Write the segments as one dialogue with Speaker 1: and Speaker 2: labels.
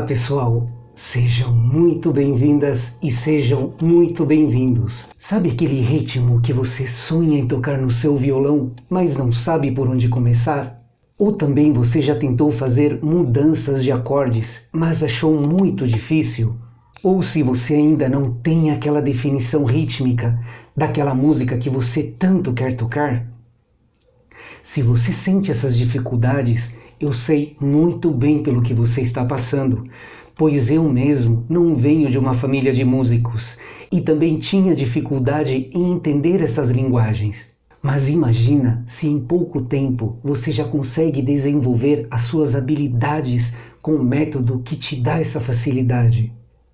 Speaker 1: pessoal, sejam muito bem-vindas e sejam muito bem-vindos. Sabe aquele ritmo que você sonha em tocar no seu violão, mas não sabe por onde começar? Ou também você já tentou fazer mudanças de acordes, mas achou muito difícil? Ou se você ainda não tem aquela definição rítmica daquela música que você tanto quer tocar? Se você sente essas dificuldades, eu sei muito bem pelo que você está passando, pois eu mesmo não venho de uma família de músicos e também tinha dificuldade em entender essas linguagens. Mas imagina se em pouco tempo você já consegue desenvolver as suas habilidades com o método que te dá essa facilidade.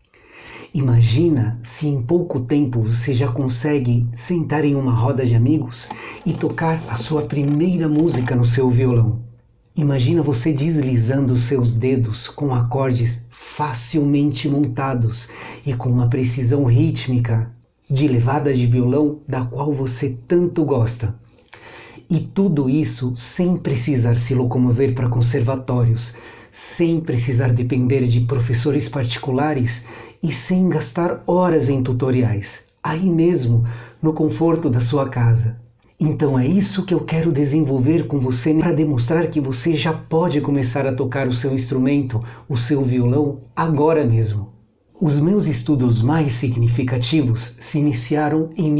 Speaker 1: Imagina se em pouco tempo você já consegue sentar em uma roda de amigos e tocar a sua primeira música no seu violão. Imagina você deslizando seus dedos com acordes facilmente montados e com uma precisão rítmica de levada de violão da qual você tanto gosta. E tudo isso sem precisar se locomover para conservatórios, sem precisar depender de professores particulares e sem gastar horas em tutoriais, aí mesmo, no conforto da sua casa. Então é isso que eu quero desenvolver com você para demonstrar que você já pode começar a tocar o seu instrumento, o seu violão, agora mesmo. Os meus estudos mais significativos se iniciaram em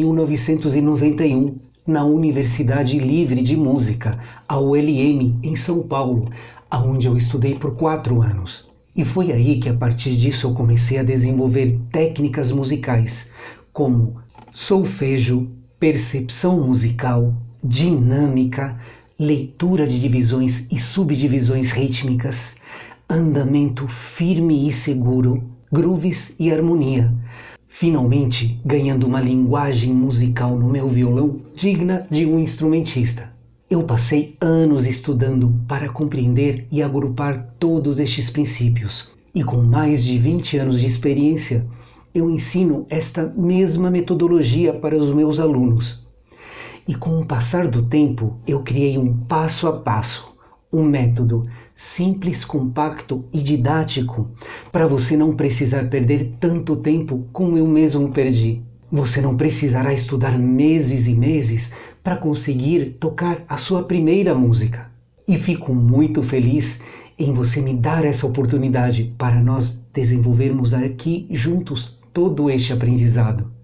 Speaker 1: 1991, na Universidade Livre de Música, a ULM, em São Paulo, onde eu estudei por 4 anos. E foi aí que a partir disso eu comecei a desenvolver técnicas musicais, como solfejo, percepção musical, dinâmica, leitura de divisões e subdivisões rítmicas, andamento firme e seguro, grooves e harmonia. Finalmente, ganhando uma linguagem musical no meu violão digna de um instrumentista. Eu passei anos estudando para compreender e agrupar todos estes princípios. E com mais de 20 anos de experiência, eu ensino esta mesma metodologia para os meus alunos. E com o passar do tempo, eu criei um passo a passo, um método simples, compacto e didático, para você não precisar perder tanto tempo como eu mesmo perdi. Você não precisará estudar meses e meses para conseguir tocar a sua primeira música. E fico muito feliz em você me dar essa oportunidade para nós desenvolvermos aqui juntos todo este aprendizado.